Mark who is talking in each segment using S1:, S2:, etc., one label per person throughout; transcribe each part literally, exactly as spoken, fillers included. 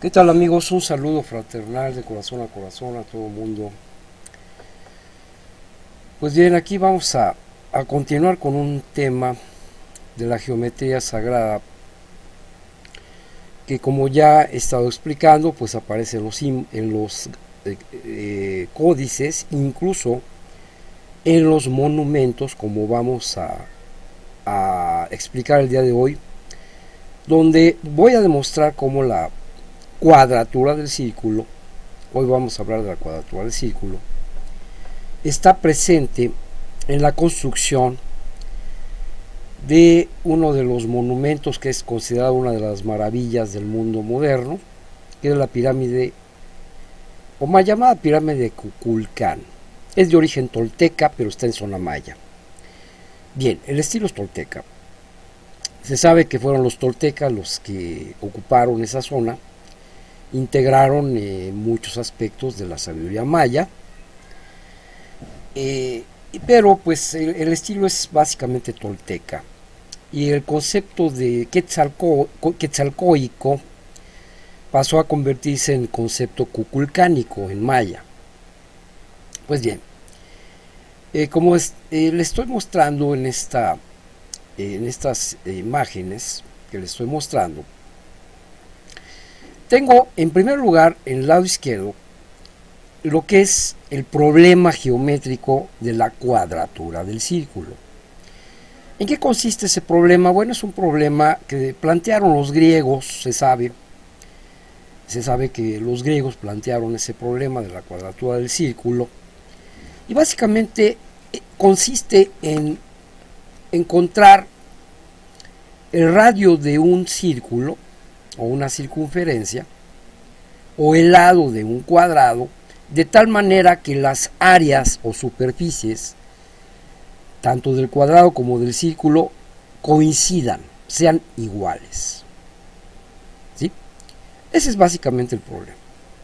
S1: ¿Qué tal, amigos? Un saludo fraternal de corazón a corazón a todo el mundo. Pues bien, aquí vamos a, a continuar con un tema de la geometría sagrada que, como ya he estado explicando, pues aparece en los, en los eh, eh, códices, incluso en los monumentos, como vamos a, a explicar el día de hoy, donde voy a demostrar cómo la cuadratura del círculo, hoy vamos a hablar de la cuadratura del círculo, está presente en la construcción de uno de los monumentos que es considerado una de las maravillas del mundo moderno, que es la pirámide, o más llamada pirámide de Kukulcán. Es de origen tolteca, pero está en zona maya. Bien, el estilo es tolteca. Se sabe que fueron los toltecas los que ocuparon esa zona, integraron eh, muchos aspectos de la sabiduría maya, eh, pero pues el, el estilo es básicamente tolteca, y el concepto de Quetzalco, quetzalcóico pasó a convertirse en concepto cuculcánico en maya. Pues bien, eh, como es, eh, le estoy mostrando en, esta, eh, en estas eh, imágenes que le estoy mostrando, tengo en primer lugar en el lado izquierdo lo que es el problema geométrico de la cuadratura del círculo. ¿En qué consiste ese problema? Bueno, es un problema que plantearon los griegos, se sabe, se sabe que los griegos plantearon ese problema de la cuadratura del círculo, y básicamente consiste en encontrar el radio de un círculo o una circunferencia o el lado de un cuadrado, de tal manera que las áreas o superficies tanto del cuadrado como del círculo coincidan, sean iguales. ¿Sí? Ese es básicamente el problema.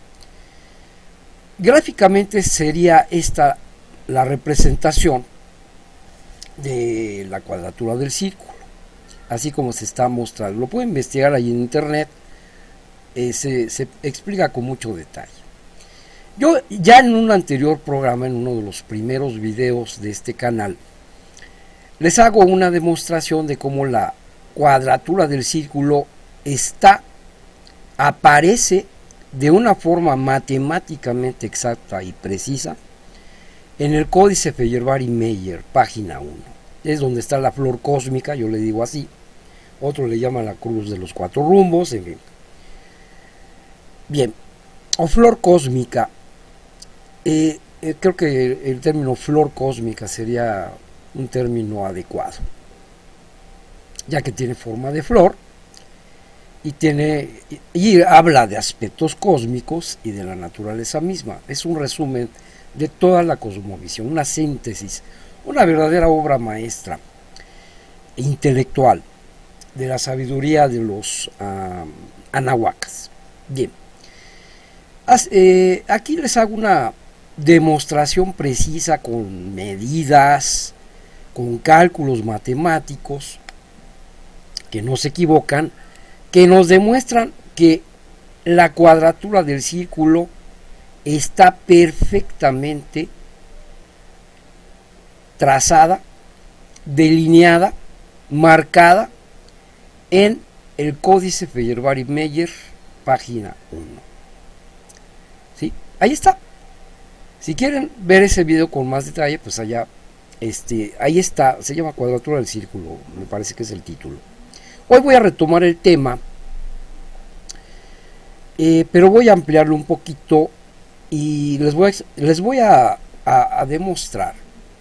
S1: Gráficamente sería esta la representación de la cuadratura del círculo, así como se está mostrando. Lo pueden investigar ahí en internet, eh, se, se explica con mucho detalle. Yo ya en un anterior programa, en uno de los primeros videos de este canal, les hago una demostración de cómo la cuadratura del círculo está, aparece de una forma matemáticamente exacta y precisa en el códice Feyerabad-Meyer, página uno. Es donde está la flor cósmica, yo le digo así. Otro le llama la cruz de los cuatro rumbos, en fin. Bien, o flor cósmica, eh, eh, creo que el, el término flor cósmica sería un término adecuado, ya que tiene forma de flor y, tiene, y, y habla de aspectos cósmicos y de la naturaleza misma. Es un resumen de toda la cosmovisión, una síntesis, una verdadera obra maestra intelectual de la sabiduría de los uh, anahuacas. Bien, As, eh, aquí les hago una demostración precisa con medidas, con cálculos matemáticos que no se equivocan, que nos demuestran que la cuadratura del círculo está perfectamente trazada, delineada, marcada en el códice Feyerabad-Meyer, página uno. ¿Sí? Ahí está. Si quieren ver ese video con más detalle, pues allá, este, ahí está, se llama cuadratura del círculo, me parece que es el título. Hoy voy a retomar el tema, eh, pero voy a ampliarlo un poquito y les voy a, les voy a, a, a demostrar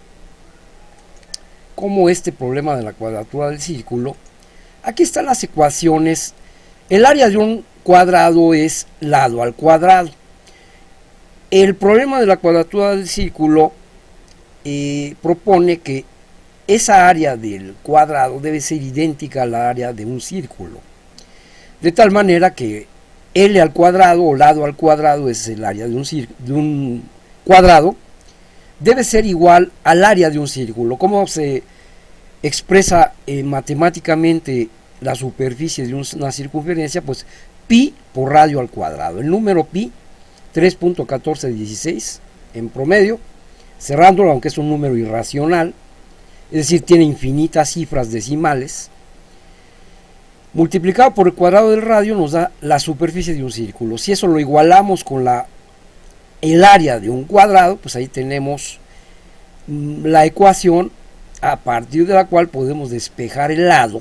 S1: cómo este problema de la cuadratura del círculo, aquí están las ecuaciones. El área de un cuadrado es lado al cuadrado. El problema de la cuadratura del círculo eh, propone que esa área del cuadrado debe ser idéntica a la área de un círculo, de tal manera que L al cuadrado o lado al cuadrado es el área de un, de un cuadrado, debe ser igual al área de un círculo. ¿Cómo se expresa eh, matemáticamente la superficie de una circunferencia? Pues pi por radio al cuadrado. El número pi, tres punto uno cuatro uno seis en promedio, cerrándolo, aunque es un número irracional, es decir, tiene infinitas cifras decimales, multiplicado por el cuadrado del radio nos da la superficie de un círculo. Si eso lo igualamos con la, el área de un cuadrado, pues ahí tenemos la ecuación a partir de la cual podemos despejar el lado,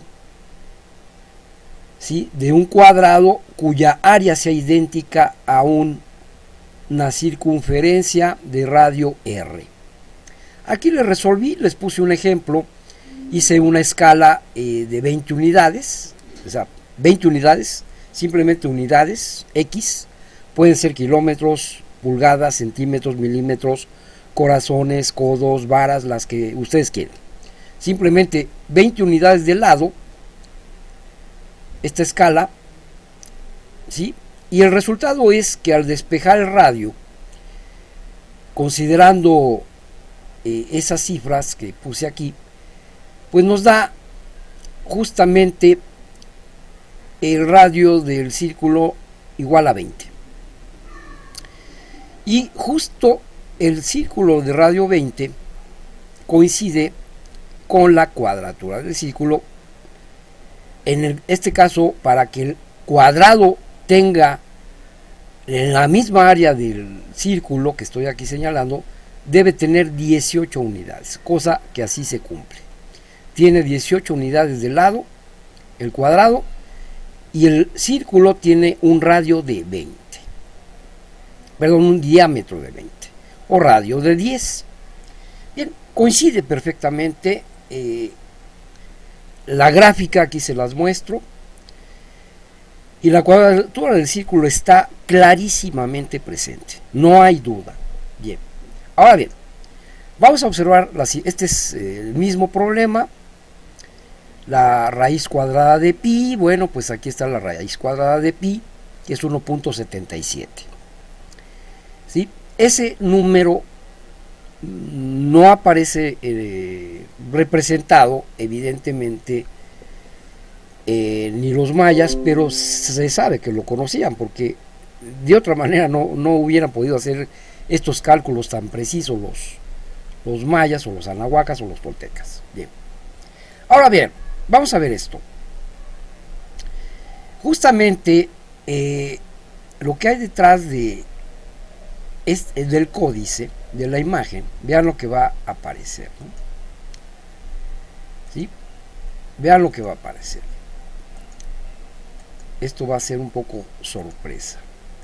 S1: ¿sí?, de un cuadrado cuya área sea idéntica a un, una circunferencia de radio R. Aquí les resolví, les puse un ejemplo, hice una escala eh, de veinte unidades, o sea, veinte unidades, simplemente unidades, X, pueden ser kilómetros, pulgadas, centímetros, milímetros, corazones, codos, varas, las que ustedes quieran. Simplemente veinte unidades de lado, esta escala, ¿sí? Y el resultado es que al despejar el radio, considerando eh, esas cifras que puse aquí, pues nos da justamente el radio del círculo igual a veinte. Y justo el círculo de radio veinte coincide con la cuadratura del círculo. En el, este caso, para que el cuadrado tenga en la misma área del círculo que estoy aquí señalando, debe tener dieciocho unidades, cosa que así se cumple. Tiene dieciocho unidades de lado, el cuadrado, y el círculo tiene un radio de veinte. Perdón, un diámetro de veinte, o radio de diez. Bien, coincide perfectamente. Eh, la gráfica aquí se las muestro, y la cuadratura del círculo está clarísimamente presente, no hay duda. Bien, ahora bien, vamos a observar, la, este es eh, el mismo problema, la raíz cuadrada de pi. Bueno, pues aquí está la raíz cuadrada de pi, que es uno punto setenta y siete. ¿Sí? Ese número no aparece eh, representado, evidentemente, eh, ni los mayas, pero se sabe que lo conocían, porque de otra manera no, no hubieran podido hacer estos cálculos tan precisos los, los mayas o los anahuacas o los toltecas. Bien. Ahora bien, vamos a ver esto. Justamente eh, lo que hay detrás de es del códice de la imagen, vean lo que va a aparecer, ¿no? ¿Sí? Vean lo que va a aparecer. Esto va a ser un poco sorpresa,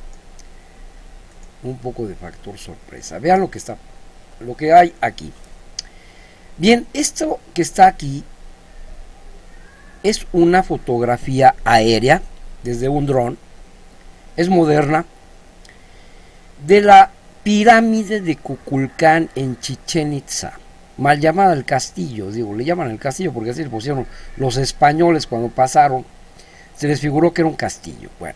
S1: un poco de factor sorpresa. Vean lo que está, lo que hay aquí. Bien, esto que está aquí es una fotografía aérea desde un dron, es moderna, de la pirámide de Kukulcán en Chichén Itzá, mal llamada el castillo. Digo, le llaman el castillo porque así le pusieron los españoles cuando pasaron, se les figuró que era un castillo. Bueno,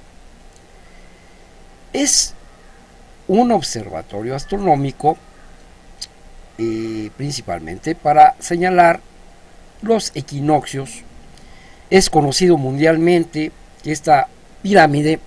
S1: es un observatorio astronómico eh, principalmente para señalar los equinoccios. Es conocido mundialmente que esta pirámide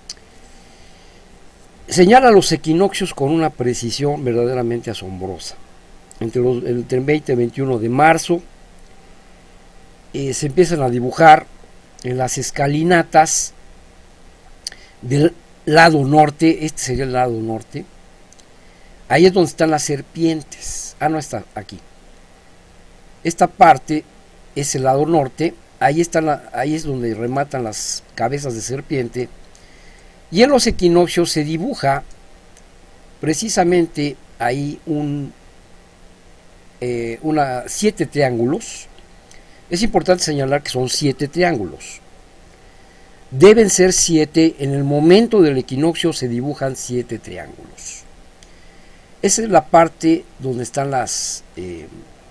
S1: señala los equinoccios con una precisión verdaderamente asombrosa. Entre, los, entre el veinte y veintiuno de marzo eh, se empiezan a dibujar en las escalinatas del lado norte. Este sería el lado norte. Ahí es donde están las serpientes. Ah, no, está aquí. Esta parte es el lado norte. Ahí, están la, ahí es donde rematan las cabezas de serpiente. Y en los equinoccios se dibuja precisamente ahí un, eh, una, siete triángulos. Es importante señalar que son siete triángulos. Deben ser siete, en el momento del equinoccio se dibujan siete triángulos. Esa es la parte donde están las, eh,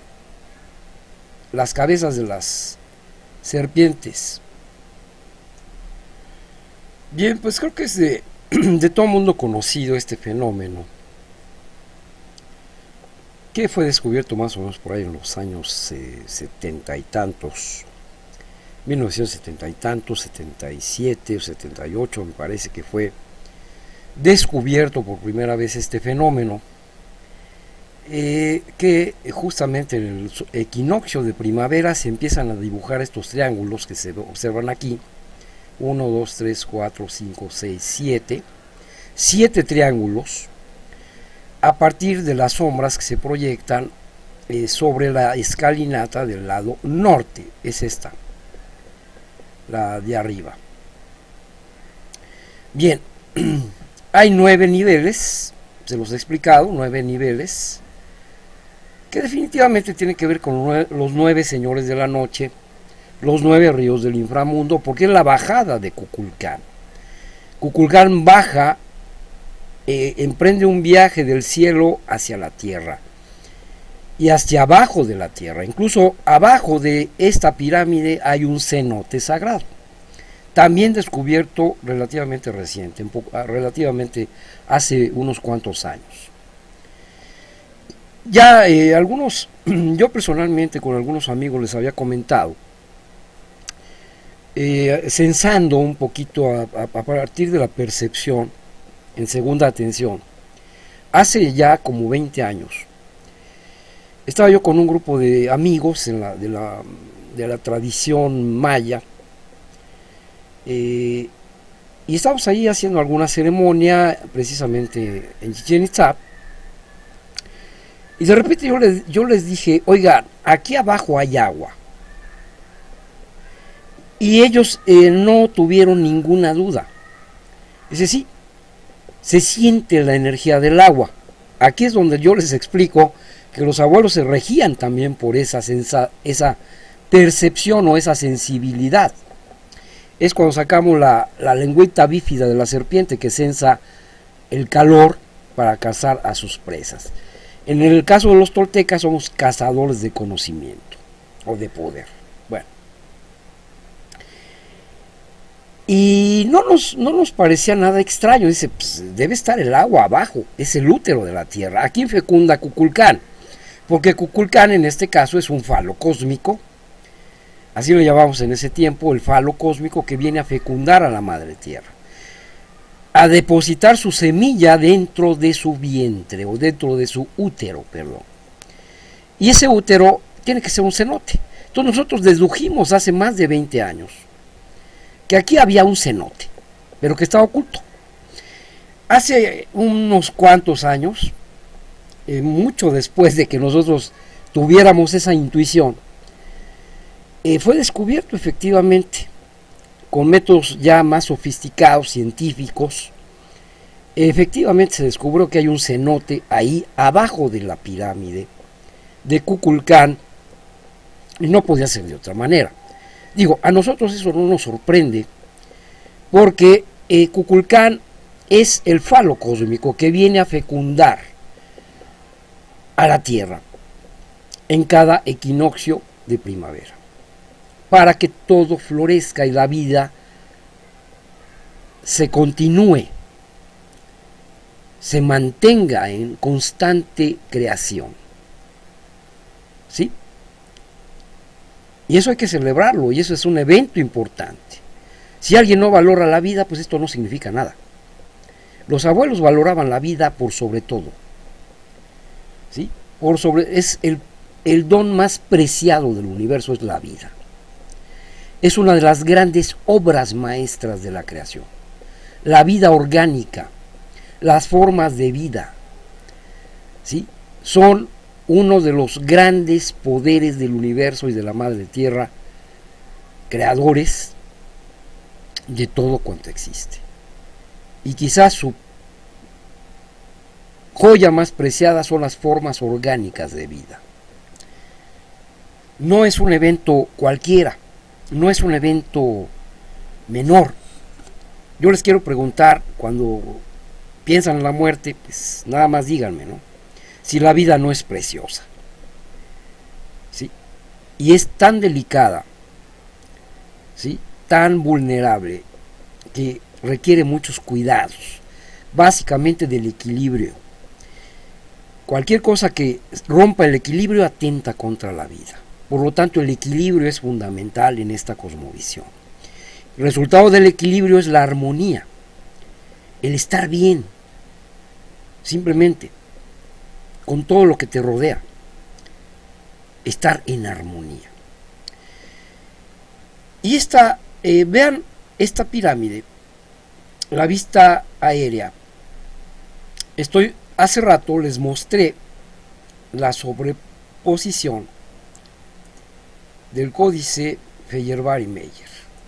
S1: las cabezas de las serpientes. Bien, pues creo que es de, de todo mundo conocido este fenómeno, que fue descubierto más o menos por ahí en los años eh, setenta y tantos, mil novecientos setenta y tantos, setenta y siete o setenta y ocho me parece que fue descubierto por primera vez este fenómeno, eh, que justamente en el equinoccio de primavera se empiezan a dibujar estos triángulos que se observan aquí, uno, dos, tres, cuatro, cinco, seis, siete, siete triángulos, a partir de las sombras que se proyectan eh, sobre la escalinata del lado norte, es esta, la de arriba. Bien, hay nueve niveles, se los he explicado, nueve niveles, que definitivamente tienen que ver con nueve, los nueve señores de la noche, los nueve ríos del inframundo, porque es la bajada de Kukulcán. Kukulcán baja, eh, emprende un viaje del cielo hacia la tierra y hacia abajo de la tierra. Incluso abajo de esta pirámide hay un cenote sagrado, también descubierto relativamente reciente, un poco, relativamente hace unos cuantos años. Ya eh, algunos, yo personalmente con algunos amigos les había comentado, eh, censando un poquito a, a, a partir de la percepción en segunda atención, hace ya como veinte años, estaba yo con un grupo de amigos en la, de, la, de la tradición maya, eh, y estábamos ahí haciendo alguna ceremonia precisamente en Chichén Itzá, y de repente yo les, yo les dije, oigan, aquí abajo hay agua. Y ellos eh, no tuvieron ninguna duda. Dice, sí, se siente la energía del agua. Aquí es donde yo les explico que los abuelos se regían también por esa, sensa, esa percepción o esa sensibilidad. Es cuando sacamos la, la lengüita bífida de la serpiente que sensa el calor para cazar a sus presas. En el caso de los toltecas somos cazadores de conocimiento o de poder. Bueno. Y no nos, no nos parecía nada extraño. Dice, pues, debe estar el agua abajo, es el útero de la tierra. ¿A quién fecunda Kukulcán? Porque Kukulcán en este caso es un falo cósmico, así lo llamamos en ese tiempo, el falo cósmico que viene a fecundar a la madre tierra, a depositar su semilla dentro de su vientre o dentro de su útero, perdón. Y ese útero tiene que ser un cenote. Entonces nosotros dedujimos hace más de veinte años que aquí había un cenote, pero que estaba oculto. Hace unos cuantos años, eh, mucho después de que nosotros tuviéramos esa intuición, eh, fue descubierto efectivamente, con métodos ya más sofisticados, científicos. Efectivamente se descubrió que hay un cenote ahí abajo de la pirámide de Kukulcán, y no podía ser de otra manera. Digo, a nosotros eso no nos sorprende, porque eh, Kukulcán es el falo cósmico que viene a fecundar a la tierra en cada equinoccio de primavera, para que todo florezca y la vida se continúe, se mantenga en constante creación. ¿Sí? Y eso hay que celebrarlo, y eso es un evento importante. Si alguien no valora la vida, pues esto no significa nada. Los abuelos valoraban la vida por sobre todo. ¿Sí? Por sobre, es el, el don más preciado del universo, es la vida. Es una de las grandes obras maestras de la creación. La vida orgánica, las formas de vida, ¿sí? Son uno de los grandes poderes del universo y de la madre tierra, creadores de todo cuanto existe. Y quizás su joya más preciada son las formas orgánicas de vida. No es un evento cualquiera, no es un evento menor. Yo les quiero preguntar, cuando piensan en la muerte, pues nada más díganme, ¿no? Si la vida no es preciosa, ¿sí? Y es tan delicada, ¿sí? Tan vulnerable, que requiere muchos cuidados, básicamente del equilibrio. Cualquier cosa que rompa el equilibrio atenta contra la vida. Por lo tanto, el equilibrio es fundamental en esta cosmovisión. El resultado del equilibrio es la armonía, el estar bien, simplemente, con todo lo que te rodea, estar en armonía. Y esta, eh, vean esta pirámide, la vista aérea. Estoy, hace rato les mostré la sobreposición del códice Feyerabd-Meyer.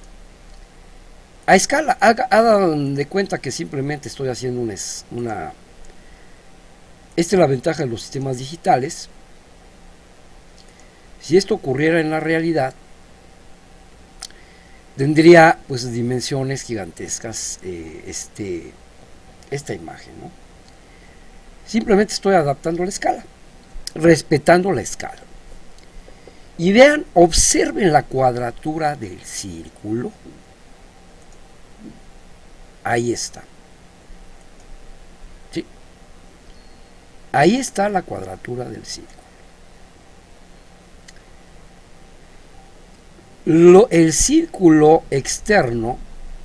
S1: A escala, hagan de cuenta que simplemente estoy haciendo una, una... Esta es la ventaja de los sistemas digitales. Si esto ocurriera en la realidad, tendría pues dimensiones gigantescas eh, este, esta imagen, ¿no? Simplemente estoy adaptando la escala, respetando la escala. Y vean, observen la cuadratura del círculo. Ahí está. ¿Sí? Ahí está la cuadratura del círculo. Lo, el círculo externo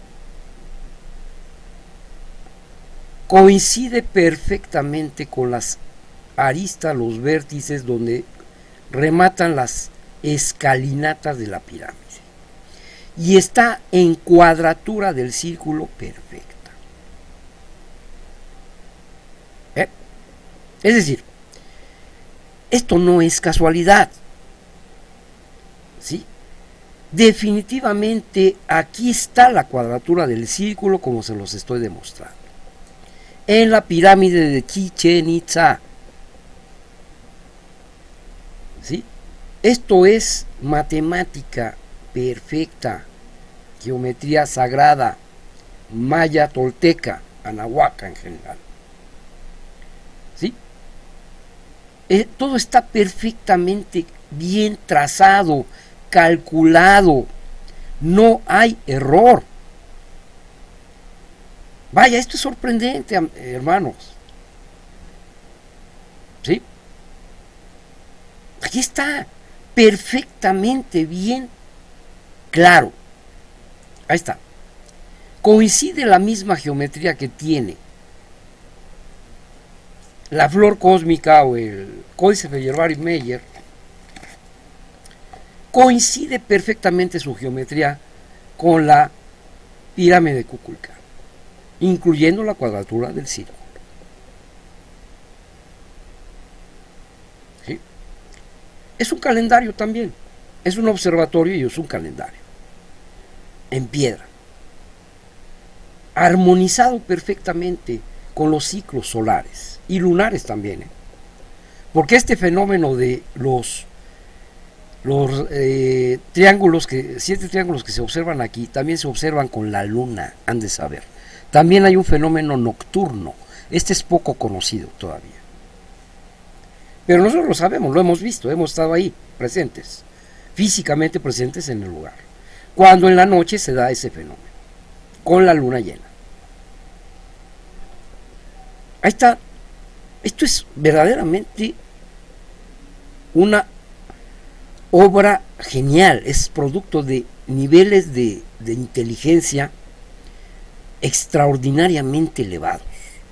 S1: coincide perfectamente con las aristas, los vértices donde rematan las escalinatas de la pirámide. Y está en cuadratura del círculo perfecta. ¿Eh? Es decir, esto no es casualidad. ¿Sí? Definitivamente aquí está la cuadratura del círculo como se los estoy demostrando. En la pirámide de Chichén Itzá. ¿Sí? Esto es matemática perfecta, geometría sagrada, maya, tolteca, anahuaca en general. ¿Sí? Eh, todo está perfectamente bien trazado, calculado, no hay error. Vaya, esto es sorprendente, hermanos. ¿Sí? Aquí está perfectamente bien claro. Ahí está. Coincide la misma geometría que tiene la flor cósmica o el códice Feyerabd-Meyer. Coincide perfectamente su geometría con la pirámide de Kukulcán, incluyendo la cuadratura del círculo. ¿Sí? Es un calendario también, es un observatorio y es un calendario en piedra, armonizado perfectamente con los ciclos solares y lunares también, ¿eh? Porque este fenómeno de los los eh, triángulos que siete triángulos que se observan aquí también se observan con la luna, han de saber. También hay un fenómeno nocturno, este es poco conocido todavía, pero nosotros lo sabemos, lo hemos visto, hemos estado ahí presentes, físicamente presentes en el lugar, cuando en la noche se da ese fenómeno con la luna llena. Ahí está. Esto es verdaderamente una obra genial, es producto de niveles de, de inteligencia extraordinariamente elevados.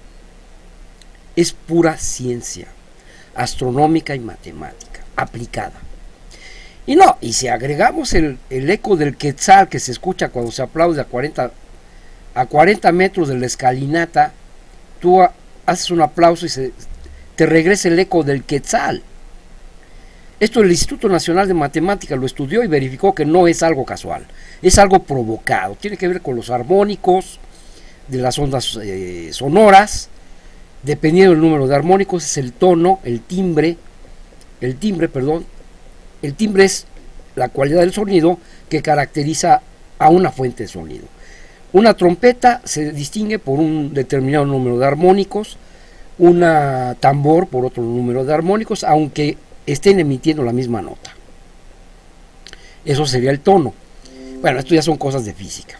S1: Es pura ciencia astronómica y matemática aplicada. Y no, y si agregamos el, el eco del quetzal que se escucha cuando se aplaude a cuarenta, a cuarenta metros de la escalinata, tú haces un aplauso y se, te regresa el eco del quetzal. Esto el Instituto Nacional de Matemáticas lo estudió y verificó que no es algo casual, es algo provocado, tiene que ver con los armónicos de las ondas eh, sonoras, dependiendo del número de armónicos, es el tono, el timbre, el timbre, perdón, el timbre es la cualidad del sonido que caracteriza a una fuente de sonido. Una trompeta se distingue por un determinado número de armónicos, una tambor por otro número de armónicos, aunque estén emitiendo la misma nota. Eso sería el tono. Bueno, esto ya son cosas de física,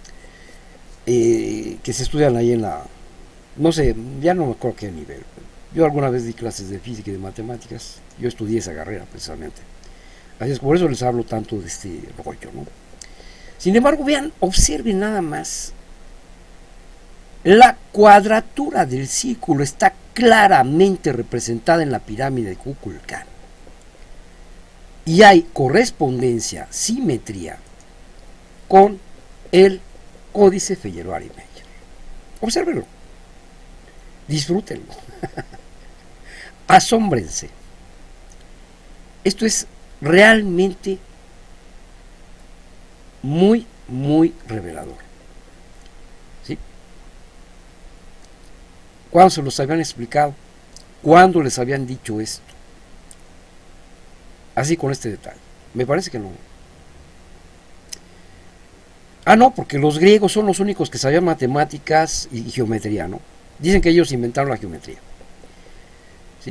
S1: eh, que se estudian ahí en la, no sé, ya no me acuerdo qué nivel. Yo alguna vez di clases de física y de matemáticas, yo estudié esa carrera precisamente. Así es, por eso les hablo tanto de este rollo, ¿no? Sin embargo, vean, observen nada más. La cuadratura del círculo está claramente representada en la pirámide de Kukulcán. Y hay correspondencia, simetría con el Códice Feyerabad-Meyer. Obsérvenlo. Disfrútenlo. Asómbrense. Esto es realmente muy, muy revelador. ¿Sí? ¿Cuándo se los habían explicado? ¿Cuándo les habían dicho esto? Así con este detalle. Me parece que no. Ah, no, porque los griegos son los únicos que sabían matemáticas y geometría, ¿no? Dicen que ellos inventaron la geometría. ¿Sí?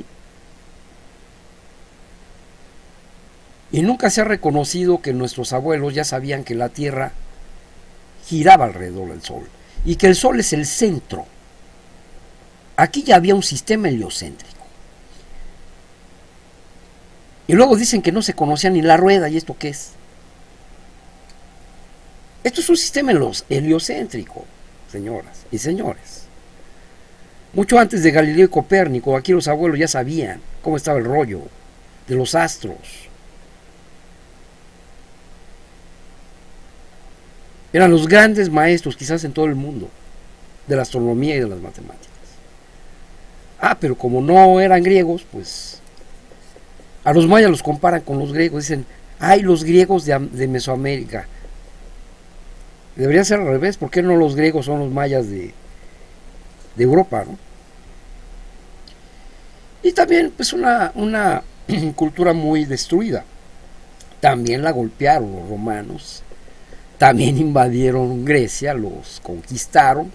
S1: Y nunca se ha reconocido que nuestros abuelos ya sabían que la Tierra giraba alrededor del Sol y que el Sol es el centro. Aquí ya había un sistema heliocéntrico. Y luego dicen que no se conocía ni la rueda, ¿y esto qué es? Esto es un sistema heliocéntrico, señoras y señores. Mucho antes de Galileo y Copérnico, aquí los abuelos ya sabían cómo estaba el rollo de los astros. Eran los grandes maestros, quizás en todo el mundo, de la astronomía y de las matemáticas. Ah, pero como no eran griegos, pues a los mayas los comparan con los griegos. Dicen, ay, los griegos de, de Mesoamérica. Debería ser al revés. ¿Por qué no los griegos son los mayas de, de Europa, ¿no? Y también, pues, una, una cultura muy destruida. También la golpearon los romanos. También invadieron Grecia, los conquistaron.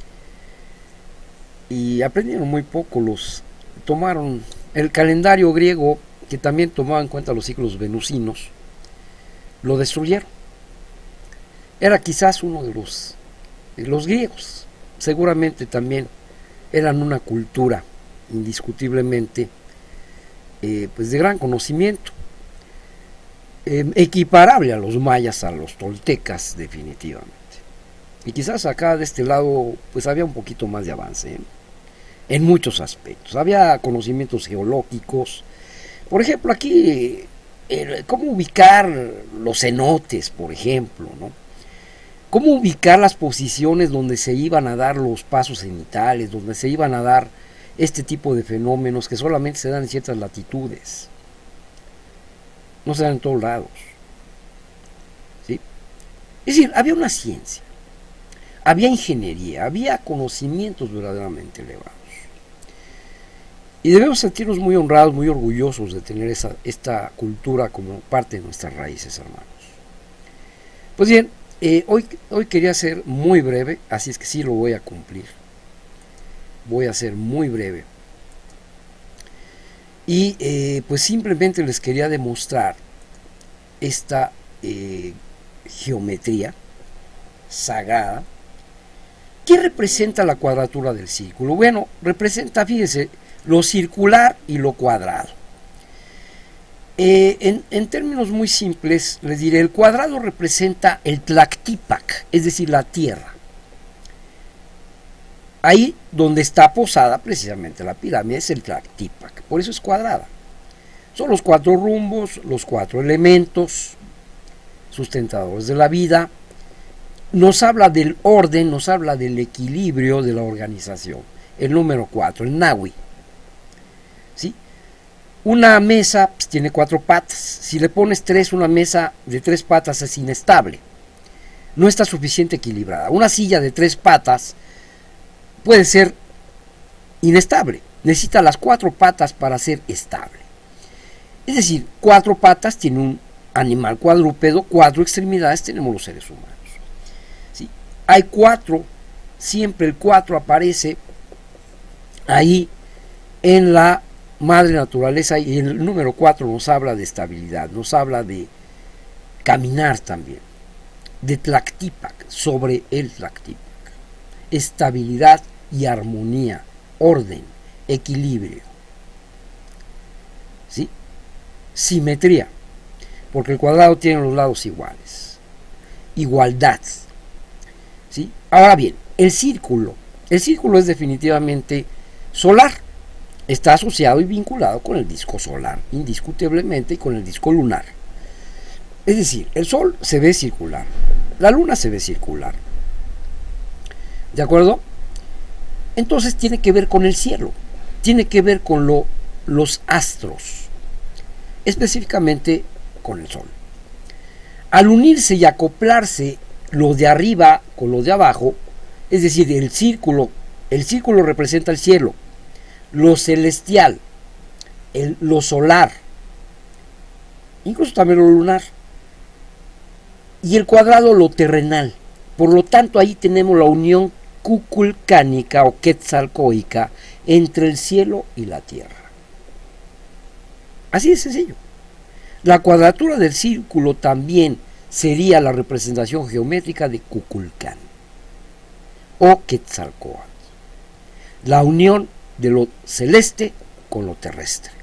S1: Y aprendieron muy poco. Los tomaron el calendario griego, que también tomaba en cuenta los ciclos venusinos, lo destruyeron. Era quizás uno de los, de los griegos. Seguramente también eran una cultura indiscutiblemente eh, pues de gran conocimiento, eh, equiparable a los mayas, a los toltecas definitivamente. Y quizás acá de este lado pues había un poquito más de avance, ¿eh? En muchos aspectos. Había conocimientos geológicos. Por ejemplo, aquí, eh, cómo ubicar los cenotes, por ejemplo, ¿no? Cómo ubicar las posiciones donde se iban a dar los pasos cenitales, donde se iban a dar este tipo de fenómenos que solamente se dan en ciertas latitudes. No se dan en todos lados. ¿Sí? Es decir, había una ciencia, había ingeniería, había conocimientos verdaderamente elevados. Y debemos sentirnos muy honrados, muy orgullosos de tener esa, esta cultura como parte de nuestras raíces, hermanos. Pues bien, eh, hoy, hoy quería ser muy breve, así es que sí lo voy a cumplir. Voy a ser muy breve. Y eh, pues simplemente les quería demostrar esta eh, geometría sagrada. ¿Qué representa la cuadratura del círculo? Bueno, representa, fíjense, lo circular y lo cuadrado. Eh, en, en términos muy simples, les diré, el cuadrado representa el Tlactipac, es decir, la tierra. Ahí donde está posada precisamente la pirámide es el Tlactipac, por eso es cuadrada. Son los cuatro rumbos, los cuatro elementos sustentadores de la vida. Nos habla del orden, nos habla del equilibrio de la organización. El número cuatro, el Nahui. ¿Sí? Una mesa pues, tiene cuatro patas. Si le pones tres, una mesa de tres patas es inestable. No está suficiente equilibrada. Una silla de tres patas puede ser inestable. Necesita las cuatro patas para ser estable. Es decir, cuatro patas tiene un animal cuadrúpedo, cuatro extremidades tenemos los seres humanos. ¿Sí? Hay cuatro, siempre el cuatro aparece ahí en la madre naturaleza, y el número cuatro nos habla de estabilidad, nos habla de caminar también, de Tlactipac, sobre el Tlactipac, estabilidad y armonía, orden, equilibrio, ¿sí? Simetría. porque el cuadrado tiene los lados iguales. Igualdad. ¿Sí? Ahora bien, el círculo. El círculo es definitivamente solar. Está asociado y vinculado con el disco solar, indiscutiblemente, y con el disco lunar. Es decir, el Sol se ve circular, la Luna se ve circular. ¿De acuerdo? Entonces tiene que ver con el cielo, tiene que ver con lo, los astros, específicamente con el Sol. Al unirse y acoplarse lo de arriba con lo de abajo, es decir, el círculo, el círculo representa el cielo, lo celestial, el, lo solar, incluso también lo lunar, y el cuadrado lo terrenal. Por lo tanto, ahí tenemos la unión cuculcánica o quetzalcóica entre el cielo y la tierra. Así de sencillo. La cuadratura del círculo también sería la representación geométrica de Cuculcán o Quetzalcóatl, la unión de lo celeste con lo terrestre,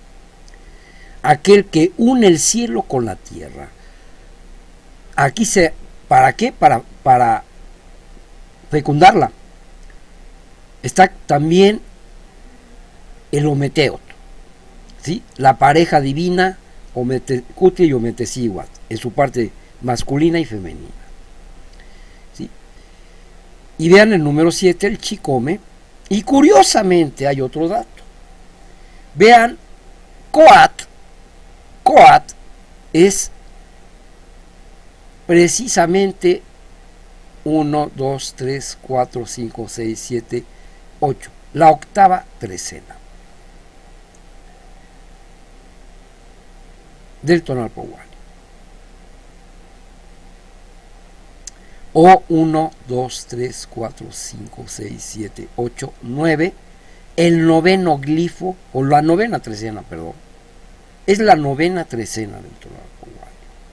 S1: aquel que une el cielo con la tierra. Aquí se, ¿para qué? Para, para fecundarla. Está también el Ometeotl, ¿sí? La pareja divina Ometecutli y Ometecíhuatl, en su parte masculina y femenina, ¿sí? Y vean el número siete, el Chicome. Y curiosamente hay otro dato. Vean, Coat, Coat es precisamente uno, dos, tres, cuatro, cinco, seis, siete, ocho, la octava trecena del Tonalpohualli. O uno, dos, tres, cuatro, cinco, seis, siete, ocho, nueve, el noveno glifo, o la novena trecena, perdón, es la novena trecena del Tonalpohualli.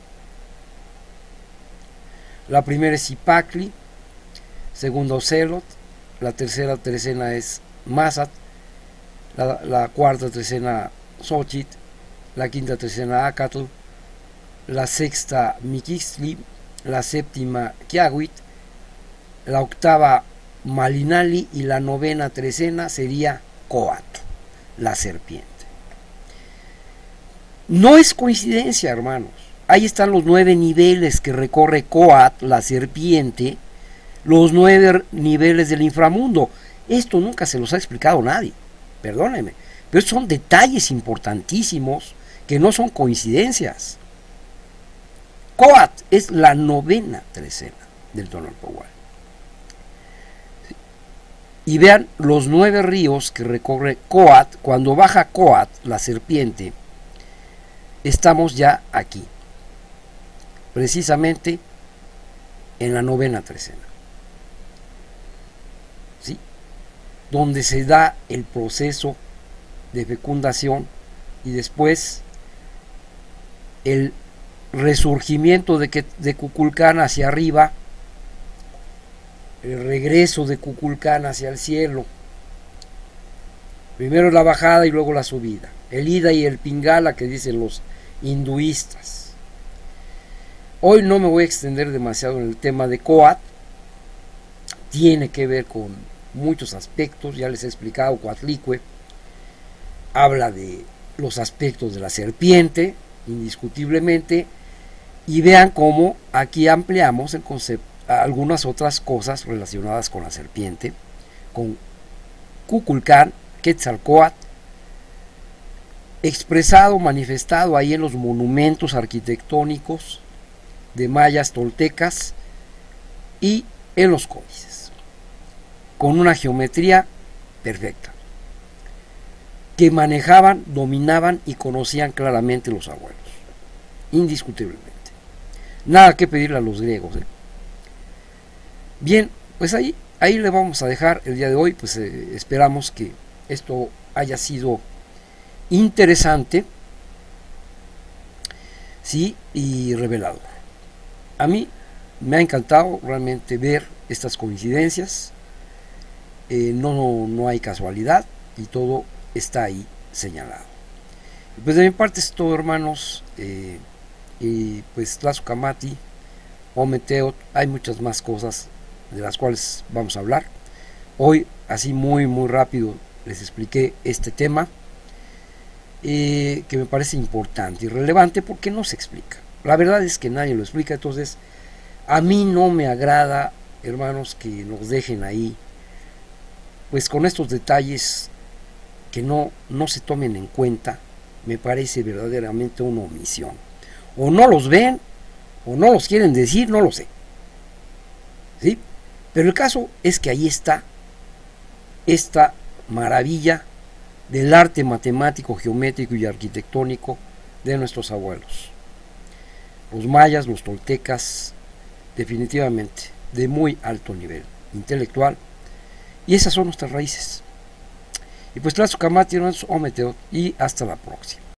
S1: La primera es Zipacli, segunda Ocelot, la tercera trecena es Mazat, la, la cuarta trecena Xochitl, la quinta trecena Acatl, la sexta Miquistli, la séptima Quiahuit, la octava Malinali y la novena trecena sería Coatl, la serpiente. No es coincidencia, hermanos. Ahí están los nueve niveles que recorre Coatl, la serpiente, los nueve niveles del inframundo. Esto nunca se los ha explicado nadie, perdónenme, pero son detalles importantísimos que no son coincidencias. Coatl es la novena trecena del Tonalpohualli. Y vean los nueve ríos que recorre Coatl. Cuando baja Coatl, la serpiente, estamos ya aquí, precisamente en la novena trecena, ¿sí? Donde se da el proceso de fecundación y después el resurgimiento de, que, de Cuculcán hacia arriba, el regreso de Cuculcán hacia el cielo, primero la bajada y luego la subida, el Ida y el Pingala que dicen los hinduistas. Hoy no me voy a extender demasiado en el tema de Coatl, tiene que ver con muchos aspectos, ya les he explicado. Coatlicue habla de los aspectos de la serpiente, indiscutiblemente, y vean cómo aquí ampliamos el concepto a algunas otras cosas relacionadas con la serpiente, con Cuculcán, Quetzalcóatl, expresado, manifestado ahí en los monumentos arquitectónicos de mayas, toltecas y en los códices, con una geometría perfecta, que manejaban, dominaban y conocían claramente los abuelos, indiscutiblemente. Nada que pedirle a los griegos, ¿eh? Bien, pues ahí, ahí le vamos a dejar el día de hoy. Pues eh, esperamos que esto haya sido interesante, sí, y revelador. A mí me ha encantado realmente ver estas coincidencias. Eh, no, no hay casualidad y todo está ahí señalado. Pues de mi parte es todo, hermanos, eh, y pues Tlazocamati, Ometeotl, hay muchas más cosas de las cuales vamos a hablar. Hoy, así muy muy rápido, les expliqué este tema eh, que me parece importante y relevante porque no se explica. La verdad es que nadie lo explica, entonces a mí no me agrada, hermanos, que nos dejen ahí pues con estos detalles que no, no se tomen en cuenta. Me parece verdaderamente una omisión. O no los ven, o no los quieren decir, no lo sé. ¿Sí? Pero el caso es que ahí está esta maravilla del arte matemático, geométrico y arquitectónico de nuestros abuelos. Los mayas, los toltecas, definitivamente de muy alto nivel intelectual, y esas son nuestras raíces. Y pues Tlazocamati, Ometeotl, y hasta la próxima.